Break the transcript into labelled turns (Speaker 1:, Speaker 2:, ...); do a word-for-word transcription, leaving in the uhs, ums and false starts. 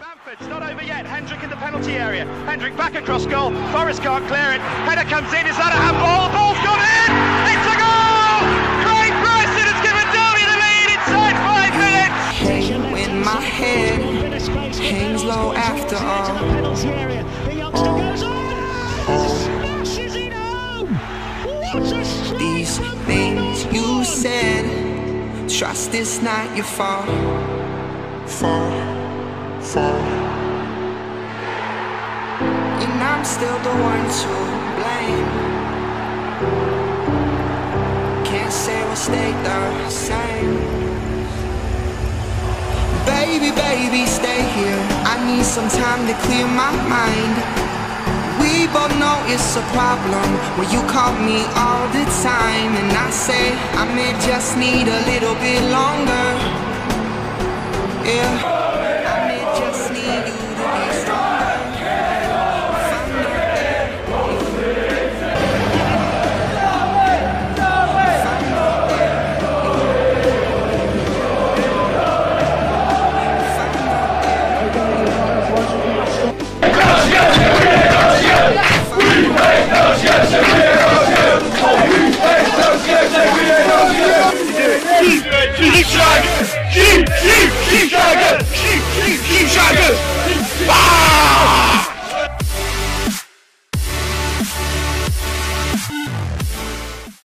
Speaker 1: Bamford's not over yet. Hendrick in the penalty area. Hendrick back across goal. Forrest can't clear it. Header comes in. Is that a handball? The ball's gone in. It's a goal! Craig Bryson has given Derby the lead inside five minutes.
Speaker 2: When my head hangs low after all. These things you said, trust it's not your fault. Fall, fall. And I'm still the one to blame. Can't say we'll stay the same. Baby, baby, stay here. I need some time to clear my mind. We both know it's a problem when you call me all the time, and I say I may just need a little bit longer. Yeah.